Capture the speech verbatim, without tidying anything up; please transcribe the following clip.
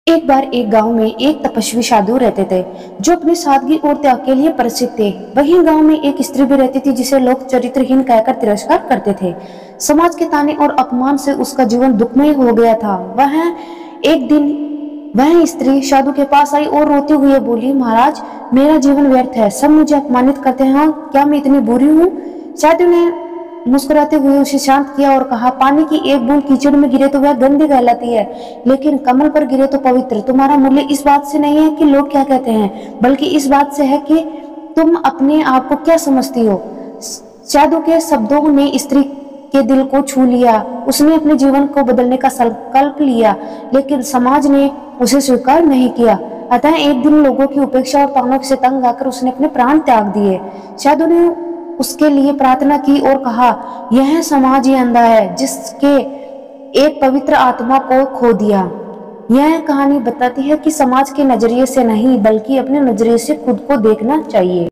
एक बार एक गांव में एक तपस्वी साधु रहते थे जो अपनी सादगी और त्याग के लिए प्रसिद्ध थे। वहीं गांव में एक स्त्री भी रहती थी जिसे लोग चरित्रहीन कहकर तिरस्कार करते थे। समाज के ताने और अपमान से उसका जीवन दुखमय हो गया था। वह एक दिन वह स्त्री साधु के पास आई और रोते हुए बोली, महाराज, मेरा जीवन व्यर्थ है, सब मुझे अपमानित करते हैं, क्या मैं इतनी बुरी हूँ? साधु ने मुस्कुराते हुए उसे शांत किया और कहा, पानी की एक बूंद कीचड़ में गिरे तो वह गंदी कहलाती है, लेकिन कमल पर गिरे तो पवित्र। तुम्हारा मूल्य इस बात से नहीं है कि लोग क्या कहते हैं, बल्कि इस बात से है कि तुम अपने आप को क्या समझती हो। साधु के शब्दों ने स्त्री के दिल को छू लिया। उसने अपने जीवन को बदलने का संकल्प लिया, लेकिन समाज ने उसे स्वीकार नहीं किया। अतः एक दिन लोगों की उपेक्षा और तानों से तंग आकर उसने अपने प्राण त्याग दिए। साधु ने उसके लिए प्रार्थना की और कहा, यह समाज ही अंधा है जिसके एक पवित्र आत्मा को खो दिया। यह कहानी बताती है कि समाज के नजरिए से नहीं बल्कि अपने नजरिए से खुद को देखना चाहिए।